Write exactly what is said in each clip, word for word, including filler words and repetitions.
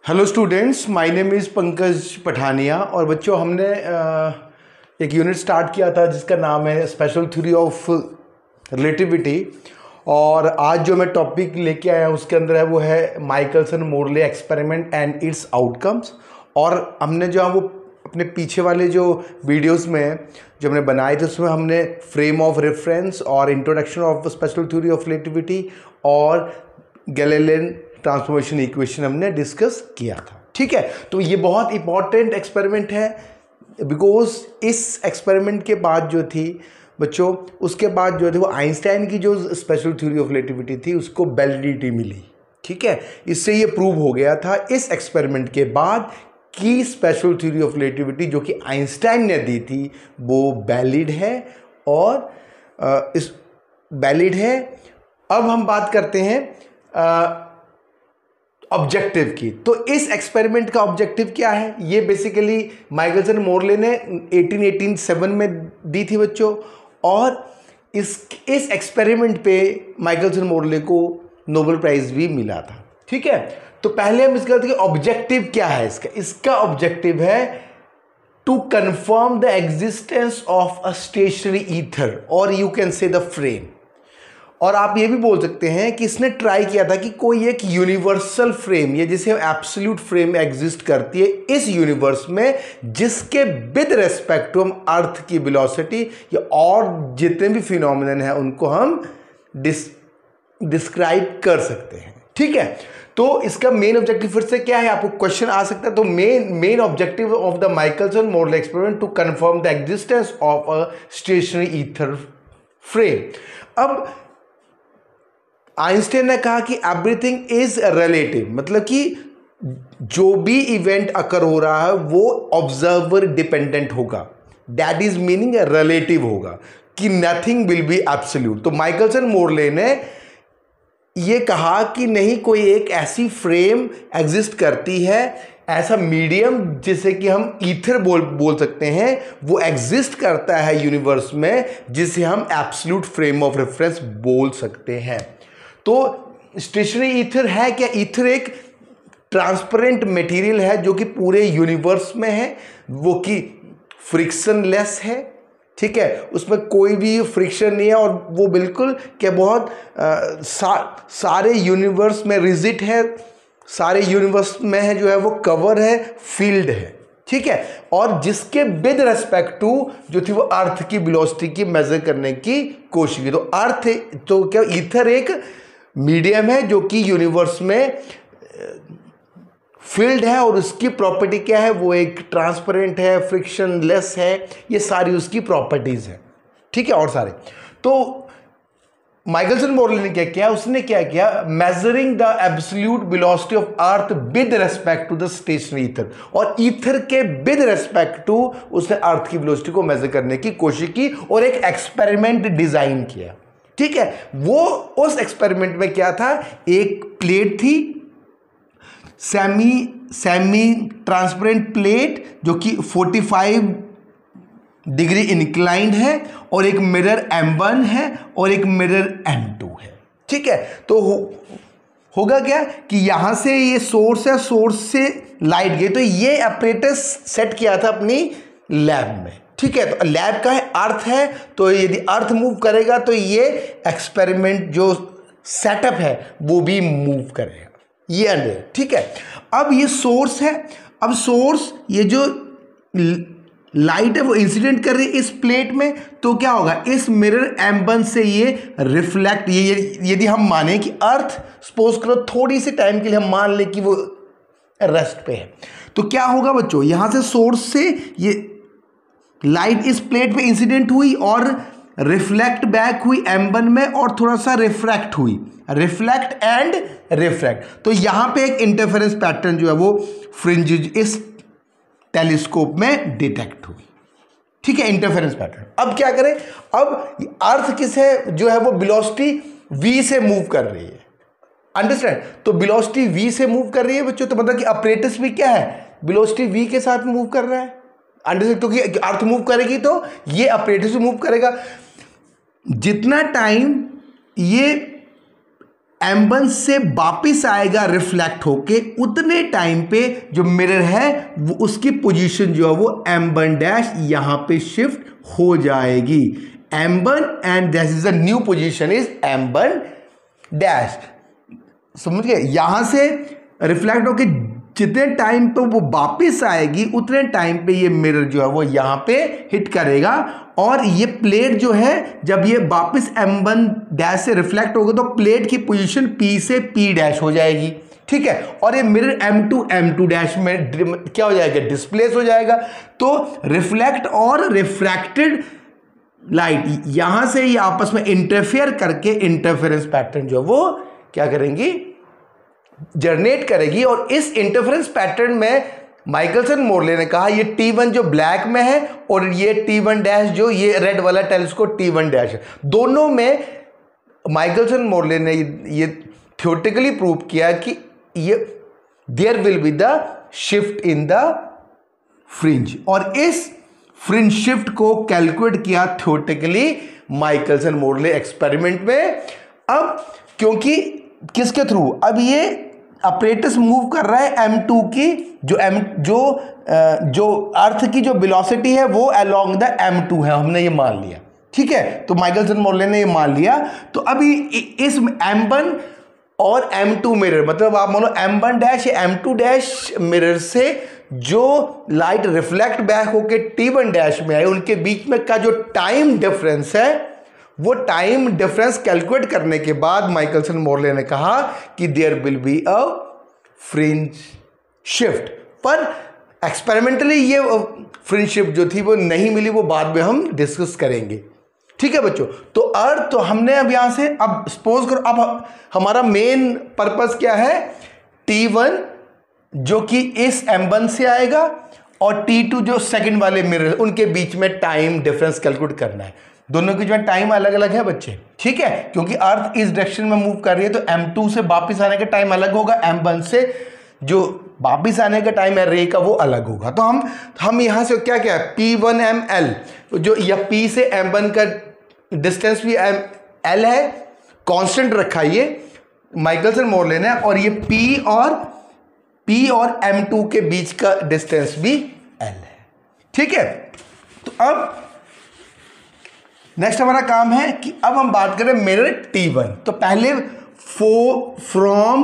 Hello students, my name is Pankaj Pathania. और बच्चों, हमने एक यूनिट स्टार्ट किया था जिसका नाम है स्पेशल थ्योरी ऑफ रिलेटिविटी। और आज जो मैं टॉपिक लेके आया उसके अंदर है वो है Michelson Morley experiment and its outcomes. और हमने जो है वो अपने पीछे वाले जो वीडियोस में जो हमने बनाए थे उसमें हमने फ्रेम ऑफ रेफरेंस और introduction of special theory of relativity और गैलीलियन ट्रांसफॉर्मेशन इक्वेशन हमने डिस्कस किया था। ठीक है, तो ये बहुत इंपॉर्टेंट एक्सपेरिमेंट है बिकॉज इस एक्सपेरिमेंट के बाद जो थी बच्चों, उसके बाद जो थे वो आइंस्टाइन की जो स्पेशल थ्योरी ऑफ रिलेटिविटी थी उसको वैलिडिटी मिली। ठीक है, इससे ये प्रूव हो गया था इस एक्सपेरिमेंट के बाद कि स्पेशल थ्योरी ऑफ रिलेटिविटी जो कि आइंस्टाइन ने दी थी वो वैलिड है और आ, इस वैलिड है। अब हम बात करते हैं आ, ऑब्जेक्टिव की। तो इस एक्सपेरिमेंट का ऑब्जेक्टिव क्या है? ये बेसिकली माइकलसन मोरले ने अठारह सौ सत्तासी में दी थी बच्चों। और इस इस एक्सपेरिमेंट पे माइकलसन मोरले को नोबेल प्राइज भी मिला था। ठीक है, तो पहले हम इसका देखिए ऑब्जेक्टिव क्या है। इसका इसका ऑब्जेक्टिव है to confirm the existence of a stationary ether और you can say the frame. और आप ये भी बोल सकते हैं कि इसने ट्राई किया था कि कोई एक यूनिवर्सल फ्रेम, ये जिसे एब्सोल्यूट फ्रेम एग्जिस्ट करती है इस यूनिवर्स में, जिसके विद रेस्पेक्ट टू हम अर्थ की वेलोसिटी या और जितने भी फिनोमिनन हैं उनको हम डिस डिस्क्राइब कर सकते हैं। ठीक है, तो इसका मेन ऑब्जेक्टिव फिर से क्या है, आपको क्वेश्चन आ सकता है। तो main main objective of the Michelson Morley experiment to confirm the existence of a stationary ether frame. अब आइंस्टाइन ने कहा कि एवरीथिंग इज रिलेटिव, मतलब कि जो भी इवेंट अकर हो रहा है वो ऑब्जर्वर डिपेंडेंट होगा। दैट इज मीनिंग रिलेटिव होगा कि नथिंग विल बी एब्सोल्यूट। तो माइकलसन मोरले ने ये कहा कि नहीं, कोई एक ऐसी फ्रेम एग्जिस्ट करती है, ऐसा मीडियम जिसे कि हम ईथर बोल बोल सकते हैं, वो एग्जिस्ट करता है यूनिवर्स में, जिसे हम एब्सोल्यूट फ्रेम ऑफ रेफरेंस बोल सकते हैं। तो स्टेशनरी ईथर है क्या? ईथर एक ट्रांसपेरेंट मटेरियल है जो कि पूरे यूनिवर्स में है, वो कि फ्रिक्शनलेस है। ठीक है, उसमें कोई भी फ्रिक्शन नहीं है और वो बिल्कुल क्या बहुत आ, सा, सारे यूनिवर्स में रिजिड है, सारे यूनिवर्स में है जो है वो कवर है, फील्ड है। ठीक है, और जिसके विद रेस्पेक्ट टू जो थी वो अर्थ की वेलोसिटी की मेजर करने की कोशिश की। तो अर्थ तो क्या ईथर एक मीडियम है जो कि यूनिवर्स में फील्ड है और उसकी प्रॉपर्टी क्या है, वो एक ट्रांसपेरेंट है, फ्रिक्शनलेस है, ये सारी उसकी प्रॉपर्टीज है। ठीक है, और सारे तो माइकलसन मोरले ने क्या किया, उसने क्या किया, measuring the absolute velocity of earth with respect to the stationary ether, और ईथर के विद रेस्पेक्ट टू उसने अर्थ की वेलोसिटी को मेजर करने की कोशिश की और एक एक्सपेरिमेंट डिजाइन किया। ठीक है, वो उस एक्सपेरिमेंट में क्या था, एक प्लेट थी, सेमी सेमी ट्रांसपेरेंट प्लेट जो कि पैंतालीस डिग्री इंक्लाइंड है, और एक मिरर एम वन है और एक मिरर एम टू है। ठीक है, तो हो, होगा क्या कि यहां से ये सोर्स है, सोर्स से लाइट गई, तो ये अपरेटस सेट किया था अपनी लैब में। ठीक है, तो लैब का है, अर्थ है, तो यदि अर्थ मूव करेगा तो ये एक्सपेरिमेंट जो सेटअप है वो भी मूव करेगा, ये अंडर। ठीक है, अब ये सोर्स है, अब सोर्स ये जो लाइट है वो इंसिडेंट कर रही है इस प्लेट में, तो क्या होगा, इस मिरर एम वन से ये रिफ्लेक्ट, ये यदि हम माने कि अर्थ सपोज करो थोड़ी सी टाइम के लिए हम मान ले कि वो रेस्ट पे है, तो क्या होगा बच्चों, यहां से सोर्स से ये लाइट इस प्लेट पे इंसिडेंट हुई और रिफ्लेक्ट बैक हुई एम वन में और थोड़ा सा रिफ्रैक्ट हुई, रिफ्लेक्ट एंड रिफ्रैक्ट। तो यहां पे एक इंटरफेरेंस पैटर्न जो है वो फ्रिंजेज इस टेलीस्कोप में डिटेक्ट हुई। ठीक है, इंटरफेरेंस पैटर्न। अब क्या करें, अब अर्थ किस है जो है वो वेलोसिटी v से मूव कर रही है, अंडरस्टैंड। तो वेलोसिटी v से मूव कर रही है बच्चों, तो मतलब कि अपरेटस भी क्या है, वेलोसिटी v के साथ मूव कर रहा है, अंडरस्टैंड। तो कि अर्थ मूव करेगी तो ये अपरेटस भी मूव करेगा। जितना टाइम ये एम वन से वापिस आएगा रिफ्लेक्ट होके, उतने टाइम पे जो मिरर है वो उसकी पोजीशन जो है वो एम वन डैश यहां पे शिफ्ट हो जाएगी। M one and this is a new position is M one dash. समझ गए? यहां से रिफ्लेक्ट होके जितने टाइम पे वो वापस आएगी उतने टाइम पे ये मिरर जो है वो यहां पे हिट करेगा, और ये प्लेट जो है जब ये वापस एम वन डैश से रिफ्लेक्ट होगा तो प्लेट की पोजीशन P से P डैश हो जाएगी। ठीक है, और ये mirror M two M two dash में क्या हो जाएगा? डिस्प्लेस हो जाएगा। तो रिफ्लेक्ट और रिफ्रैक्टेड लाइट यहां से ये आपस में इंटरफेयर करके इंटरफेरेंस पैटर्न जो वो क्या करेंगी? जनरेट करेगी। और इस इंटरफेरेंस पैटर्न में माइकलसन मोरले ने कहा ये टी वन जो ब्लैक में है और ये टी वन डैश जो ये रेड वाला टेलीस्कोप टी वन डैश है, दोनों में माइकलसन मोरले ने ये थ्योरेटिकली प्रूव किया कि ये there will be the shift in the fringe, और इस फ्रिंज शिफ्ट को कैलकुलेट किया थ्योरेटिकली माइकलसन मोरले एक्सपेरिमेंट में। अब क्योंकि किसके थ्रू? अब ये अपरेटस मूव कर रहा है एम टू की जो एम जो जो अर्थ की जो वेलोसिटी है वो अलोंग द एम टू है, हमने ये मान लिया। ठीक है, तो माइकलसन मोरले ने ये मान लिया। तो अभी इस एम वन और एम टू मिरर, मतलब आप मानो एम वन डैश या एम टू डैश मिरर से जो लाइट रिफ्लेक्ट बैक होके टी वन डैश में आए उनके बीच में का जो टाइम डिफरेंस है वो टाइम डिफरेंस कैलकुलेट करने के बाद माइकलसन मोरले ने कहा कि there will be a fringe shift. पर एक्सपेरिमेंटली ये फ्रिंज शिफ्ट जो थी वो नहीं मिली, वो बाद में हम डिस्कस करेंगे। ठीक है बच्चों, तो अर्थ तो हमने अब यहां से, अब सपोज करो अब हमारा मेन पर्पस क्या है? टी वन जो कि इस एम वन से आएगा और टी टू जो सेकंड वाले मिरर उनके बीच में टाइम डिफरेंस कैलकुलेट करना है। दोनों के जो टाइम अलग अलग है बच्चे। ठीक है, क्योंकि अर्थ इस डायरेक्शन में मूव कर रही है तो एम टू से वापस आने का टाइम अलग होगा, एम वन से जो वापस आने का टाइम है रे का वो अलग होगा। तो हम हम यहां से क्या क्या है? पी वन एम एल जो या P से एम वन का डिस्टेंस भी एम एल है, कांस्टेंट रखा ये माइकलसन मोरले ने, और ये P और P और एम टू के बीच का डिस्टेंस भी L है। ठीक है, तो अब नेक्स्ट हमारा काम है कि अब हम बात करें मिरर टी वन। तो पहले फो फ्रॉम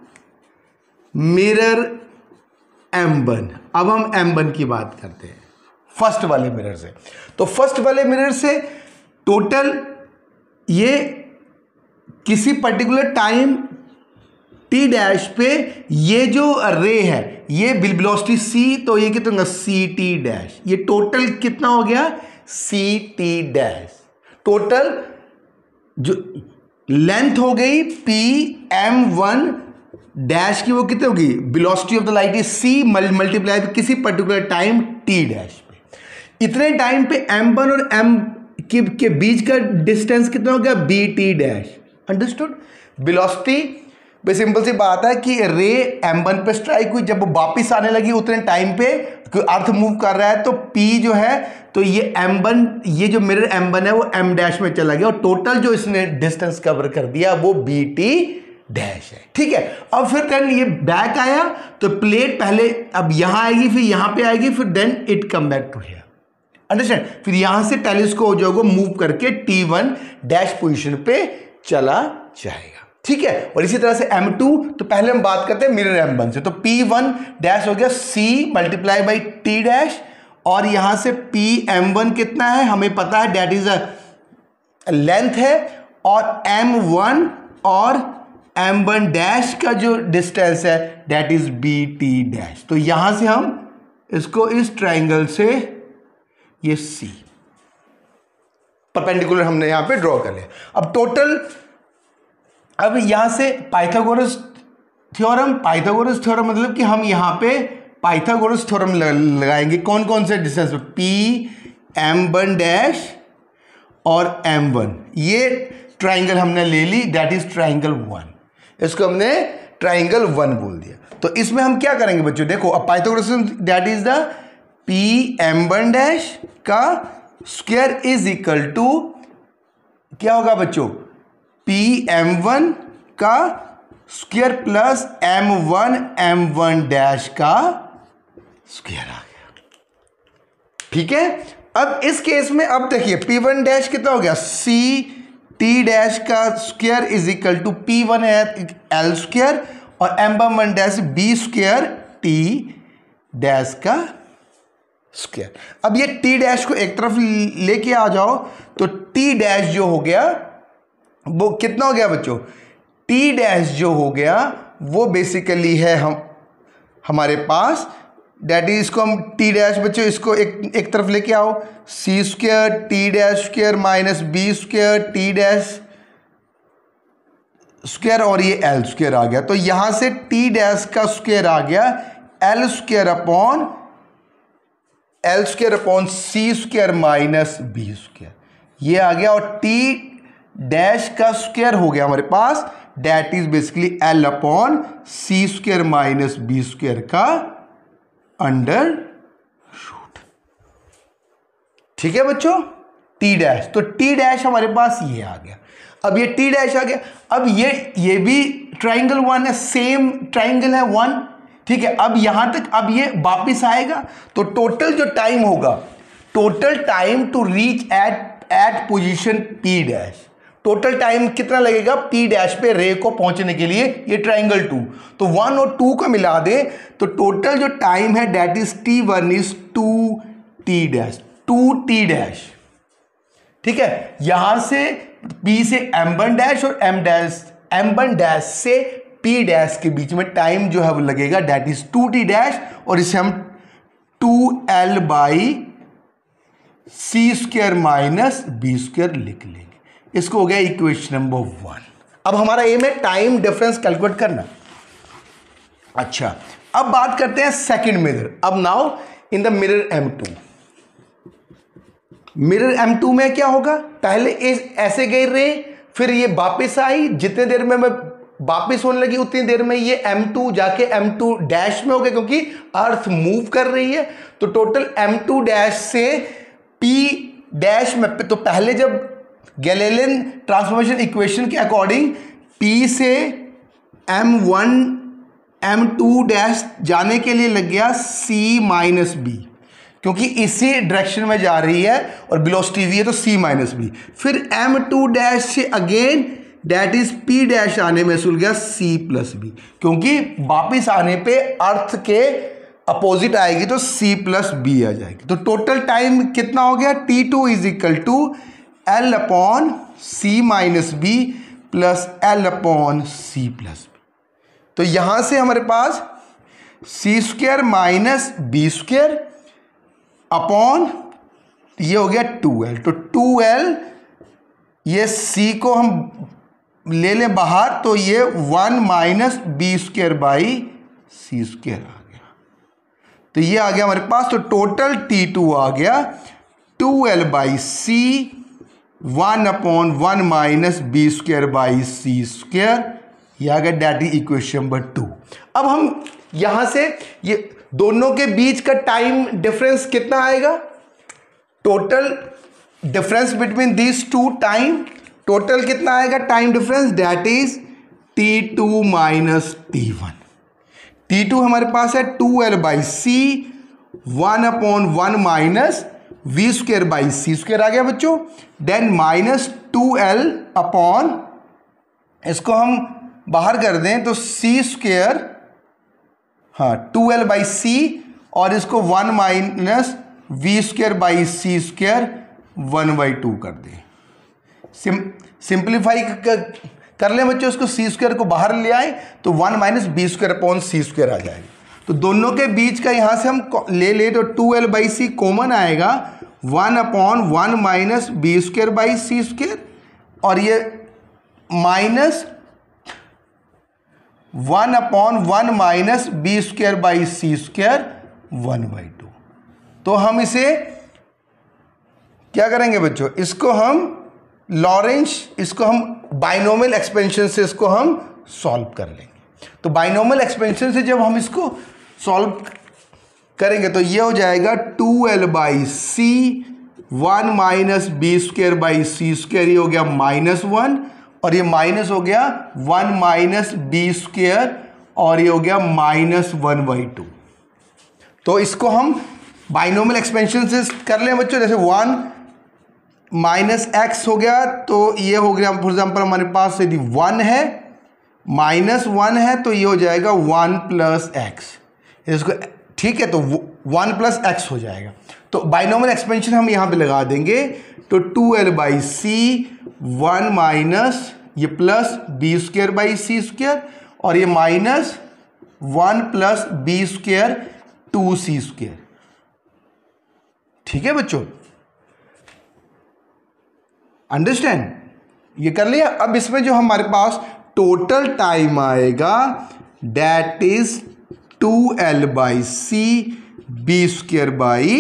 मिरर एम वन, अब हम एम वन की बात करते हैं फर्स्ट वाले मिरर से। तो फर्स्ट वाले मिरर से टोटल ये किसी पर्टिकुलर टाइम टी डैश पे ये जो रे है ये वेलोसिटी सी, तो ये कितना? C T dash. ये टोटल कितना हो गया? C T dash. टोटल जो लेंथ हो गई पी एम वन डैश की वो कितनी होगी? Velocity of the light is C multiply किसी पर्टिकुलर टाइम टी डैश पे। इतने टाइम पे एम वन और एम के, के बीच का डिस्टेंस कितना हो गया? B T dash. Understood? Velocity बे सिंपल सी बात है कि रे एम वन पे स्ट्राइक हुई, जब वो वापिस आने लगी उतने टाइम पे अर्थ मूव कर रहा है तो P जो है तो ये एम वन, ये जो मिरर एम वन है वो M डैश में चला गया और टोटल जो इसने डिस्टेंस कवर कर दिया वो बी टी डैश है। ठीक है, अब फिर देन ये बैक आया तो प्लेट पहले अब यहां आएगी, फिर यहां पे आएगी, फिर then it come back to here. Understand? फिर यहां से टेलीस्कोप जो है मूव करके टी वन डैश पोजीशन पे चला जाएगा। ठीक है, और इसी तरह से एम टू, तो पहले हम बात करते हैं मिरर एम वन से। तो पी वन डैश हो गया C multiply by T dash, और यहां से P एम वन कितना है हमें पता है, डेट इज अ लेंथ है, और एम वन और एम वन डैश का जो डिस्टेंस है that is B T dash. तो यहां से हम इसको इस ट्राइंगल से ये C परपेंडिकुलर हमने यहां पे ड्रॉ कर लिया। अब टोटल, अब यहां से पाइथागोरस थ्योरम, पाइथागोरस थ्योरम मतलब कि हम यहां पे पाइथागोरस थ्योरम लगाएंगे। कौन कौन से डिस्टेंस पे? P एम वन डैश और एम वन, ये ट्राइंगल हमने ले ली, दैट इज ट्राइंगल वन। इसको हमने ट्राइंगल वन बोल दिया। तो इसमें हम क्या करेंगे बच्चों? देखो अब Pythagoras that is the P M one dash का स्क्वायर इज इक्वल टू क्या होगा बच्चों? P एम वन का square plus M one M one dash का स्क्वायर आ गया। ठीक है, अब इस केस में अब देखिए पी वन डैश कितना हो गया, सी टी डैश का square is equal to P one L square और M one dash B square T dash का स्क्वायर। अब ये टी डैश को एक तरफ लेके आ जाओ तो टी डैश जो हो गया वो कितना हो गया बच्चों, टी डैश जो हो गया वो बेसिकली है हम हमारे पास डेट इज, इसको हम टी डैश बच्चों इसको एक एक तरफ लेके आओ, C square T dash square minus B square T dash square और ये एल स्क्वायर आ गया। तो यहां से टी डैश का स्क्वायर आ गया L square upon L square upon C square minus B square, ये आ गया। और टी डैश का स्क्वायर हो गया हमारे पास, that is basically L upon C square minus B square का अंडर रूट। ठीक है बच्चों, टी डैश, तो टी डैश हमारे पास ये आ गया। अब ये टी डैश आ गया, अब ये ये भी ट्राइंगल वन है, सेम ट्राइंगल है वन। ठीक है, अब यहां तक अब ये वापिस आएगा तो टोटल जो टाइम होगा, total time to reach at at position P dash, total time कितना लगेगा पी डैश पे रे को पहुंचने के लिए, ये ट्राइंगल टू, तो वन और टू का मिला दे तो टोटल जो टाइम है that is T one is two T dash, two T dash. ठीक है, यहां से पी से एम वन डैश और M dash M one dash से पी डैश के बीच में टाइम जो है वो लगेगा that is two T dash, और इसे हम two L by C square minus B square लिख लेंगे। इसको हो गया इक्वेशन नंबर वन। अब हमारा एम है टाइम डिफरेंस कैलकुलेट करना। अच्छा, अब बात करते हैं सेकंड मिरर। अब now in the mirror M two, mirror M two में क्या होगा, पहले इस ऐसे गई रे, फिर ये वापस आई, जितने देर में मैं वापस होने लगी उतनी देर में ये एम टू जाके एम टू डैश में हो गया, क्योंकि अर्थ मूव कर रही है। तो टोटल एम टू डैश से पी डैश में, तो पहले जब गैलीलियन ट्रांसफॉर्मेशन इक्वेशन के अकॉर्डिंग P से M one M two dash जाने के लिए लग गया C माइनस बी, क्योंकि इसी डायरेक्शन में जा रही है और वेलोसिटी v है तो C माइनस बी। फिर एम टू डैश से again that is P dash आने में सुल गया C प्लस बी, क्योंकि वापिस आने पे अर्थ के अपोजिट आएगी तो C प्लस बी आ जाएगी। तो टोटल टाइम कितना हो गया, T two is equal to L upon C minus B plus L upon C plus B. तो यहां से हमारे पास C square minus B square upon ये हो गया टू एल, तो टू एल ये सी को हम ले लें बाहर तो ये one minus B square by C square आ गया। तो ये आ गया हमारे पास, तो टोटल टी टू आ गया two L by C one upon one minus B square by C square, ये आ गया that is equation number two. अब हम यहां से ये दोनों के बीच का टाइम डिफरेंस कितना आएगा, total difference between this two time, total कितना आएगा time difference, that is T two minus T one. T two हमारे पास है two L by C one upon one minus V square by C square आ गया बच्चों, then minus two L upon, इसको हम बाहर कर दें तो सी स्क्वेयर, हाँ टू एल बाई सी, और इसको one minus V square by C square one by two कर दें। सिम सिंप्लीफाई कर, कर लें बच्चों, उसको सी स्क्वेयर को बाहर ले आए तो one minus B square upon C square आ जाएगा। तो दोनों के बीच का यहां से हम ले ले तो two L by C common आएगा, one upon one minus B square by C square, और ये minus one upon one minus B square by C square one by two. तो हम इसे क्या करेंगे बच्चों, इसको हम लॉरेंज, इसको हम बाइनोमियल एक्सपेंशन से इसको हम सॉल्व कर लेंगे। तो बाइनोमियल एक्सपेंशन से जब हम इसको सॉल्व करेंगे तो ये हो जाएगा two L by C one minus B square by C square, ये हो गया माइनस वन, और ये माइनस हो गया वन माइनस बी स्क्वेयर और ये हो गया माइनस वन बाई टू। तो इसको हम बाइनोमियल एक्सपेंशन से कर लें बच्चों, जैसे वन माइनस एक्स हो गया तो ये हो गया फॉर एग्जाम्पल हमारे पास यदि वन है माइनस वन है तो ये हो जाएगा वन प्लस एक्स, इसको ठीक है तो वन प्लस एक्स हो जाएगा। तो बाइनोमियल एक्सपेंशन हम यहाँ पे लगा देंगे तो two L by C one minus ये plus B square by C square और ये minus one plus B square two C square. ठीक है बच्चों, अंडरस्टैंड, ये कर लिया। अब इसमें जो हमारे पास टोटल टाइम आएगा that is two L by C B square by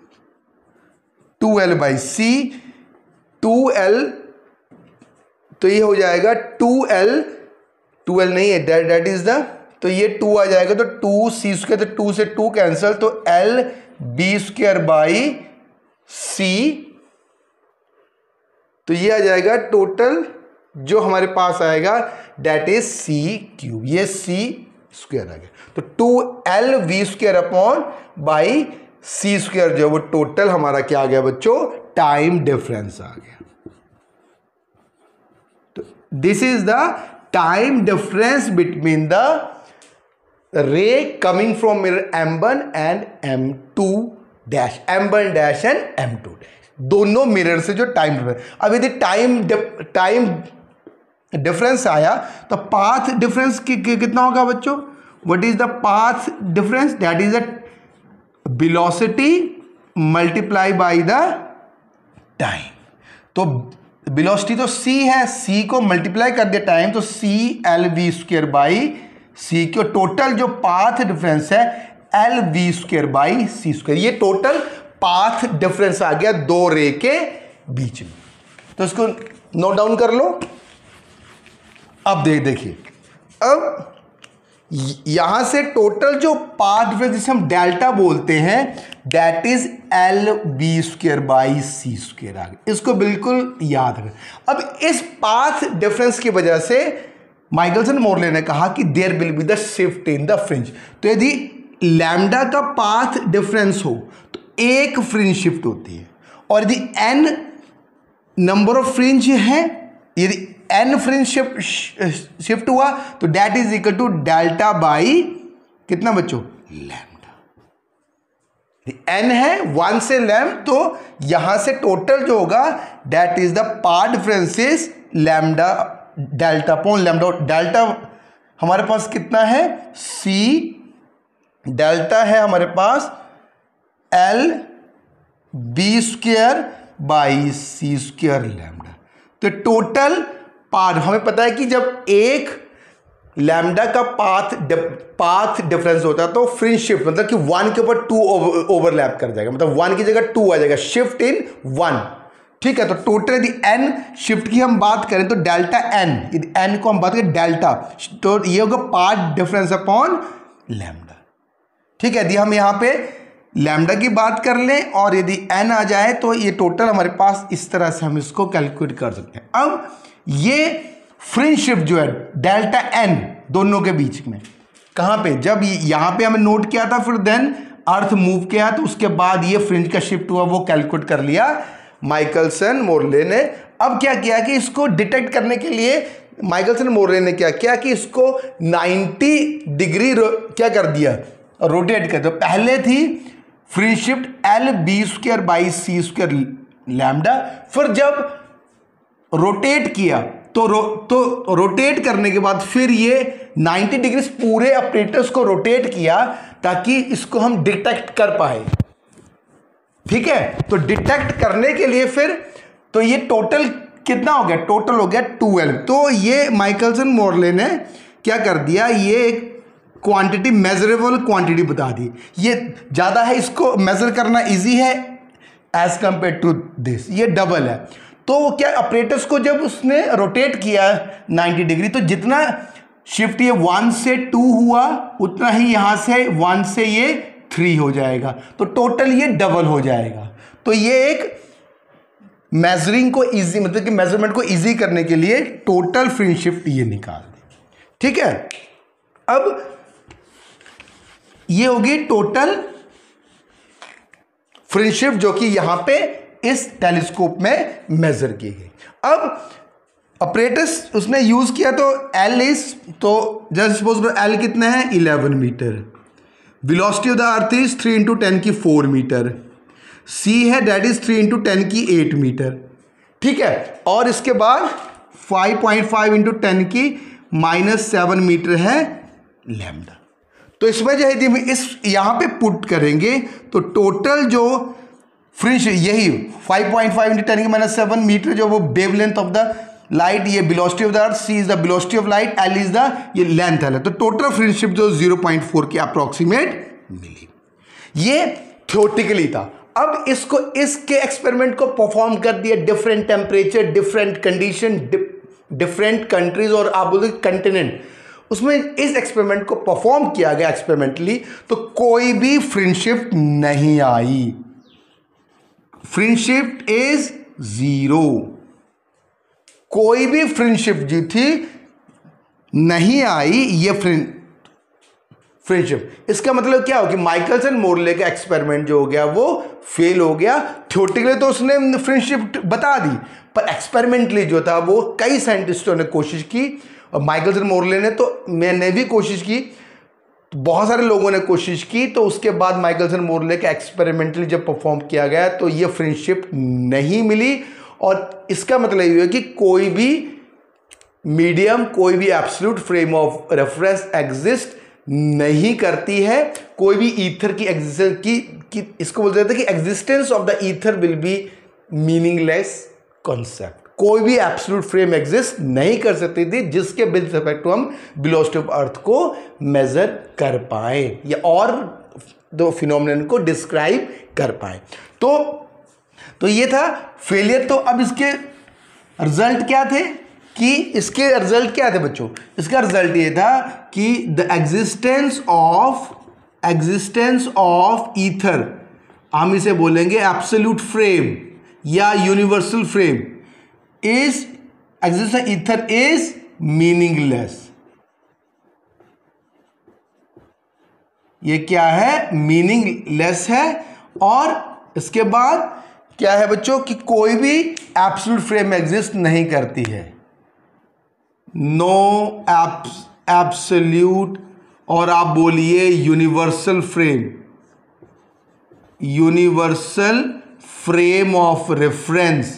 two L by C two L, तो ये हो जाएगा टू एल, टू एल नहीं है दैट दैट इज द, तो ये टू आ जाएगा तो टू सी स्क्वेयर, तो टू से टू कैंसिल तो L B square by C, तो ये आ जाएगा टोटल जो हमारे पास आएगा दैट इज सी क्यूब, ये सी स्क्वेयर आ गया। तो two L V square upon by C square जो वो टोटल हमारा क्या आ गया बच्चों, टाइम डिफरेंस आ गया। तो this is the time difference between the ray coming from mirror M one and M two dash, M one dash and M two dash, दोनों मिरर से जो टाइम डिफरेंस। अब यदि टाइम टाइम डिफरेंस आया तो पाथ डिफरेंस कि, कि, कितना होगा बच्चों, what is the path difference, that is the velocity multiply by the time. तो वेलोसिटी तो c है, c को मल्टीप्लाई कर दिया टाइम तो c L V square by C के, टोटल जो पाथ डिफरेंस है L V square by C square, ये टोटल पाथ डिफरेंस आ गया दो रे के बीच में। तो इसको नोट डाउन कर लो। अब देख देखिए, अब यहां से टोटल जो पाथ डिफरेंस जिसे हम डेल्टा बोलते हैं that is L B square by C square आ गया, इसको बिल्कुल याद रखें। अब इस पाथ डिफरेंस की वजह से माइकलसन मोरले ने कहा कि there will be the shift in the fringe. तो यदि लैम्डा का पाथ डिफरेंस हो तो एक फ्रिंज शिफ्ट होती है, और यदि एन नंबर ऑफ फ्रिंज है, यदि एन फ्रिंज शिफ्ट शिफ्ट हुआ तो that is equal to delta by कितना बच्चों, लैम्डा। एन है वन से लैम, तो यहां से टोटल जो होगा that is the path difference is lambda delta upon lambda. Delta हमारे पास कितना है, सी डेल्टा है हमारे पास L B square by C square lambda. तो टोटल पाथ हमें पता है कि जब एक लैम्डा का पाथ पाथ डिफरेंस होता है तो फ्रिंज शिफ्ट मतलब कि वन के ऊपर टू ओवरलैप कर जाएगा, मतलब वन की जगह टू आ जाएगा, शिफ्ट इन वन। ठीक है, तो टोटल यदि एन शिफ्ट की हम बात करें तो डेल्टा एन, यदि एन को हम बात करें डेल्टा, तो ये होगा पाथ डिफरेंस अपॉन लैम्डा। ठीक है, यदि हम यहाँ पे लैम्डा की बात कर लें और यदि एन आ जाए तो ये टोटल हमारे पास इस तरह से हम इसको कैलकुलेट कर सकते हैं। अब ये फ्रिंज शिफ्ट जो है डेल्टा एन दोनों के बीच में कहाँ पे, जब यहाँ पे हमें नोट किया था फिर देन अर्थ मूव किया तो उसके बाद ये फ्रिंज का शिफ्ट हुआ वो कैलकुलेट कर लिया माइकलसन मोरले ने। अब क्या किया कि इसको डिटेक्ट करने के लिए माइकलसन मोरले ने क्या किया कि इसको नाइंटी डिग्री क्या कर दिया, रोटेट कर दिया। पहले थी fringe shift L B square by C square lambda, फिर जब रोटेट किया तो रो, तो रोटेट करने के बाद फिर ये नाइंटी डिग्री पूरे ऑपरेटर्स को रोटेट किया ताकि इसको हम डिटेक्ट कर पाए। ठीक है, तो डिटेक्ट करने के लिए फिर तो ये टोटल कितना हो गया, टोटल हो गया ट्वेल्व। तो ये माइकलसन मोरले ने क्या कर दिया, ये एक क्वांटिटी मेजरेबल क्वांटिटी बता दी। ये ज़्यादा है, इसको मेजर करना इजी है एज कंपेयर टू दिस, ये डबल है। तो क्या ऑपरेटर्स को जब उसने रोटेट किया नाइंटी डिग्री तो जितना शिफ्ट ये वन से टू हुआ उतना ही यहाँ से वन से ये थ्री हो जाएगा, तो टोटल ये डबल हो जाएगा। तो ये एक मेजरिंग को इजी, मतलब कि मेजरमेंट को इजी करने के लिए टोटल फ्रिंज शिफ्ट ये निकाल दें। ठीक है, अब ये होगी टोटल फ्रिंज शिफ्ट जो कि यहां पे इस टेलीस्कोप में मेजर की गई। अब ऑपरेटर्स उसने यूज किया तो एल इज, तो जस्ट सपोज एल कितना है eleven metre, velocity of the earth is three into ten की फोर मीटर, सी है that is three into ten की एट मीटर। ठीक है, और इसके बाद five point five into ten की माइनस सेवन मीटर है लैम्डा। तो इसमें जो है इस यहां पे पुट करेंगे तो टोटल जो फ्रिंज यही five point five into ten की माइनस सेवन मीटर जो वो wave length of the light, ये velocity of the earth, C is the velocity of light, L is the ये लेंथ है, तो टोटल फ्रिंज शिफ्ट जो zero point four के approximate मिली। ये थ्योरेटिकली था। अब इसको इसके एक्सपेरिमेंट को परफॉर्म कर दिया, different temperature, different condition, different countries और आप बोलते कंटिनेंट, उसमें इस एक्सपेरिमेंट को परफॉर्म किया गया एक्सपेरिमेंटली, तो कोई भी फ्रिंज शिफ्ट नहीं आई। फ्रिंज शिफ्ट इज जीरो, कोई भी फ्रिंज शिफ्ट जो थी नहीं आई। ये फ्रिंज फ्रिंज शिफ्ट, इसका मतलब क्या हो कि माइकलसन मोरले का एक्सपेरिमेंट जो हो गया वो फेल हो गया। थ्योरेटिकली तो उसने फ्रिंज शिफ्ट बता दी, पर एक्सपेरिमेंटली जो था वो कई साइंटिस्टों ने कोशिश की, और माइकलसन मोरले ने, तो मैंने भी कोशिश की, तो बहुत सारे लोगों ने कोशिश की, तो उसके बाद माइकलसन मोरले का एक्सपेरिमेंटली जब परफॉर्म किया गया तो ये फ्रिंज शिफ्ट नहीं मिली। और इसका मतलब ये है कि कोई भी मीडियम, कोई भी absolute frame of reference exist नहीं करती है। कोई भी ईथर की एग्जिस्टेंस की, की इसको बोलते हैं कि existence of the ether will be meaningless concept. कोई भी एब्सोल्यूट फ्रेम एग्जिस्ट नहीं कर सकती थी जिसके बेसिस इफेक्ट हम वेलोसिटी ऑफ अर्थ को मेजर कर पाए या और दो फिनोमेनन को डिस्क्राइब कर पाए। तो तो ये था फेलियर। तो अब इसके रिजल्ट क्या थे कि इसके रिजल्ट क्या थे बच्चों? इसका रिजल्ट ये था कि the existence of existence of ether, हम इसे बोलेंगे एब्सोल्यूट फ्रेम या universal frame, is existence ether is meaningless. ये क्या है? मीनिंगलेस है। और इसके बाद क्या है बच्चों कि कोई भी एब्सोल्यूट फ्रेम एग्जिस्ट नहीं करती है। नो एब्सोल्यूट, और आप बोलिए universal frame, universal frame of reference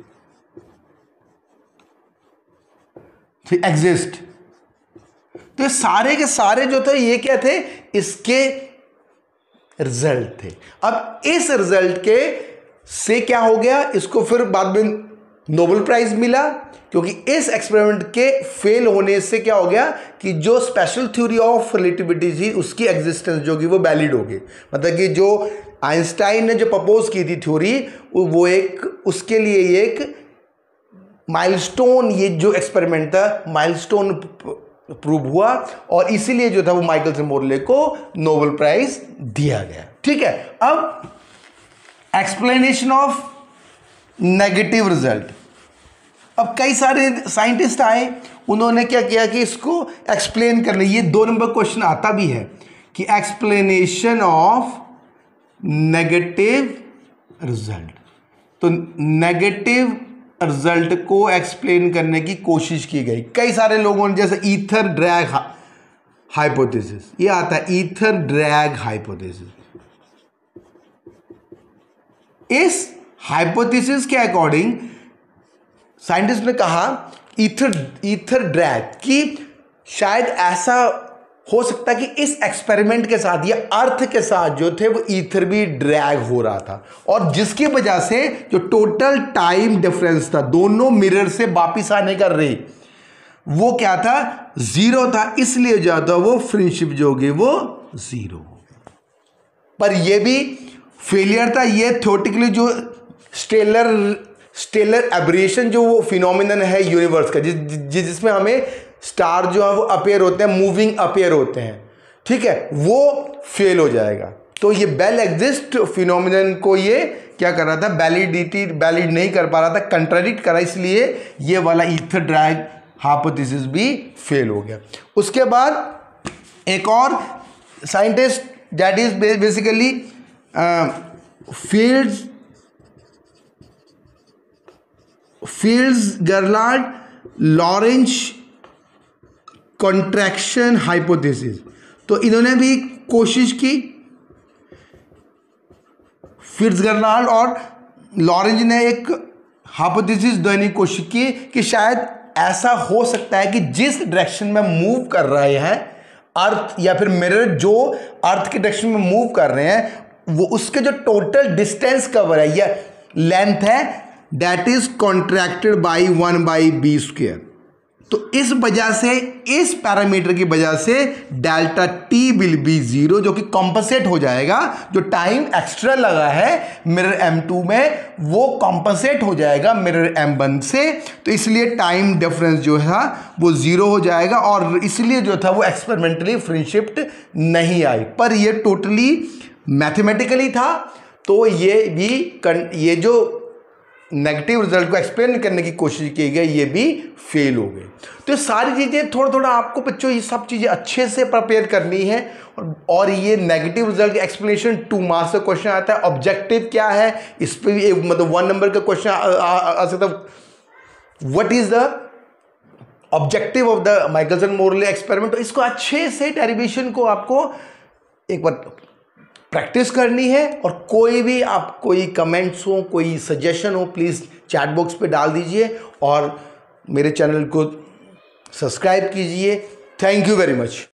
exist. तो ये सारे के सारे जो थे ये क्या थे? इसके रिजल्ट थे। अब इस रिजल्ट के से क्या हो गया, इसको फिर बाद में नोबेल प्राइज मिला, क्योंकि इस एक्सपेरिमेंट के फेल होने से क्या हो गया कि जो स्पेशल थ्योरी ऑफ रिलेटिविटी थी उसकी एग्जिस्टेंस जो कि वो वैलिड हो गई। मतलब कि जो आइंस्टाइन ने जो प्रपोज की थी थ्योरी, वो एक उसके लिए एक माइलस्टोन, ये जो एक्सपेरिमेंट था माइलस्टोन प्रूव हुआ, और इसीलिए जो था वो माइकलसन मोरले को नोबेल प्राइज दिया गया। ठीक है, अब एक्सप्लेनेशन ऑफ नेगेटिव रिजल्ट। अब कई सारे साइंटिस्ट आए, उन्होंने क्या किया कि इसको एक्सप्लेन करने, ये दो नंबर क्वेश्चन आता भी है कि एक्सप्लेनेशन ऑफ नेगेटिव रिजल्ट। तो नेगेटिव रिजल्ट को एक्सप्लेन करने की कोशिश की गई कई सारे लोगों ने, जैसे ईथर ड्रैग हाइपोथेसिस, ये आता है ईथर ड्रैग हाइपोथेसिस। इस हाइपोथेसिस के अकॉर्डिंग साइंटिस्ट ने कहा ईथर ईथर ड्रैग कि शायद ऐसा हो सकता है कि इस एक्सपेरिमेंट के साथ या अर्थ के साथ जो थे वो ईथर भी ड्रैग हो रहा था, और जिसकी वजह से जो टोटल टाइम डिफरेंस था दोनों मिरर से वापिस आने का रे, वो क्या था? जीरो था। इसलिए जो था वो फ्रिंजशिप जो होगी वो जीरो। पर ये भी फेलियर था। ये थ्योरेटिकली जो स्टेलर स्टेलर एब्रेशन जो वो फिनोमिनन है यूनिवर्स का, जिस जिसमें हमें स्टार जो है वो अपीयर होते हैं, मूविंग अपीयर होते हैं, ठीक है, वो फेल हो जाएगा। तो ये बेल एग्जिस्ट फिनोमिनन को ये क्या कर रहा था, वैलिडिटी वैलिड नहीं कर पा रहा था, कंट्राडिक्ट करा, इसलिए ये वाला ईथर ड्रैग हाइपोथेसिस भी फेल हो गया। उसके बाद एक और scientist that is basically fields fields Gerald Lorentz contraction hypothesis, तो इन्होंने भी कोशिश की, फिट्जगर्नाल्ड और लॉरेंज ने एक हाइपोथेसिस देने की कोशिश की कि शायद ऐसा हो सकता है कि जिस डायरेक्शन में मूव कर रहे हैं अर्थ या फिर मिरर जो अर्थ के डायरेक्शन में मूव कर रहे हैं वो उसके जो टोटल डिस्टेंस कवर है या लेंथ है that is contracted by one by B square. तो इस वजह से, इस पैरामीटर की वजह से delta T will be zero, जो कि कॉम्पनसेट हो जाएगा, जो टाइम एक्स्ट्रा लगा है मिरर एम टू में वो कॉम्पनसेट हो जाएगा मिरर एम वन से। तो इसलिए टाइम डिफरेंस जो है वो जीरो हो जाएगा और इसलिए जो था वो एक्सपेरिमेंटली फ्रिंज शिफ्ट नहीं आई, पर ये टोटली मैथमेटिकली था। तो ये भी ये जो नेगेटिव रिजल्ट को एक्सप्लेन करने की कोशिश की गई ये भी फेल हो गई। तो ये सारी चीज़ें थोड़ा थोड़ा आपको बच्चों ये सब चीज़ें अच्छे से प्रिपेयर करनी है और, और ये नेगेटिव रिजल्ट का एक्सप्लेनेशन टू मार्क्स का क्वेश्चन आता है। ऑब्जेक्टिव क्या है इस पर भी एक मतलब वन नंबर का क्वेश्चन आ सकता है, what is the objective of the Michelson Morley experiment. तो इसको अच्छे से डेरिवेशन को आपको एक बार प्रैक्टिस करनी है और कोई भी आप कोई कमेंट्स हो, कोई सजेशन हो, प्लीज़ चैट बॉक्स पे डाल दीजिए और मेरे चैनल को सब्सक्राइब कीजिए। Thank you very much.